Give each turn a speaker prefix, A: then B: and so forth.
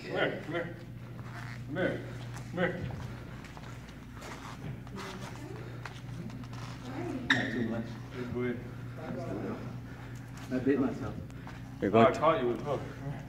A: here, come here. Come here, come here.
B: Not too much.
A: Good.
B: I bit myself.
A: I caught you with a hook.